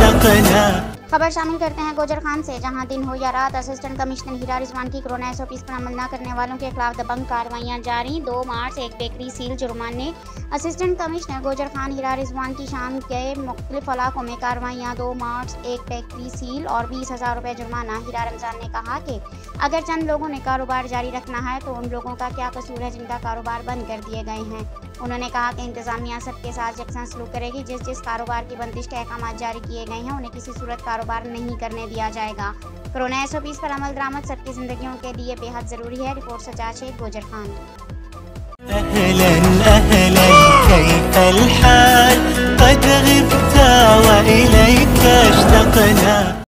اشتقنا। खबर शामिल करते हैं गोजर खान से, जहां दिन हो या रात असिस्टेंट कमिश्नर हीरा रिजवान की कोरोना SOPs पर अमल न करने वालों के खिलाफ दबंग कार्रवाइयां जारी। 2 मार्च एक बेकरी सील जुर्माने। असिस्टेंट कमिश्नर गोजर खान हीरा रिजवान की शाम के मुख्तलिफ इलाकों में कार्रवाइयां। 2 मार्च एक बेकरी सील और 20,000 रुपये जुर्माना। हीरा रमजान ने कहा कि अगर चंद लोगों ने कारोबार जारी रखना है तो उन लोगों का क्या कसूर है जिनका कारोबार बंद कर दिए गए हैं। उन्होंने कहा कि इंतजामिया सबके साथ यकसा सलूक करेगी। जिस कारोबार की बंदिश के अहकाम जारी किए गए हैं उन्हें किसी सूरत कारोबार नहीं करने दिया जाएगा। कोरोना SOPs पर अमल दरामद सबकी जिंदगियों के लिए बेहद जरूरी है। रिपोर्ट सजाद शेख, गोजर खान। अहलन अहलन कैफ अल हाल, क़द ग़िब्त व इलैका इश्तक़ना।